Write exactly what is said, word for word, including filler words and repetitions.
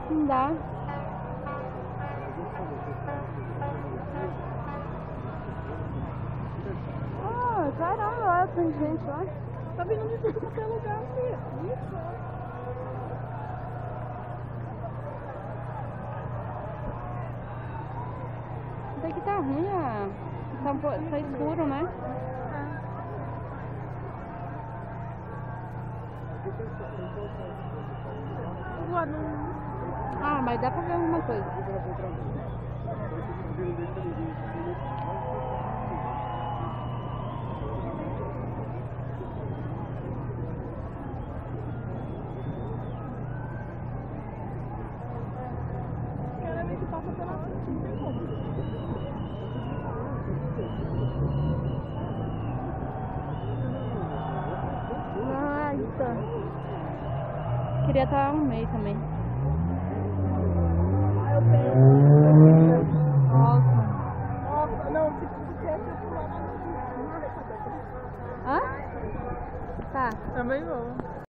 Não dá. Ah, caramba, olha, tem gente lá. Tá vindo de tudo qualquer lugar, filho. Isso. Daqui tá ruim, ó. Tá, um pouco, tá escuro, né? Ah, mas dá pra ver alguma coisa. Cada vez que passa pela frente, não tem como. Ah, isso. Queria estar no meio também. Ah, eu penso. Nossa. Nossa, não, se quisesse eu pular na. Hã? Tá. Também vou.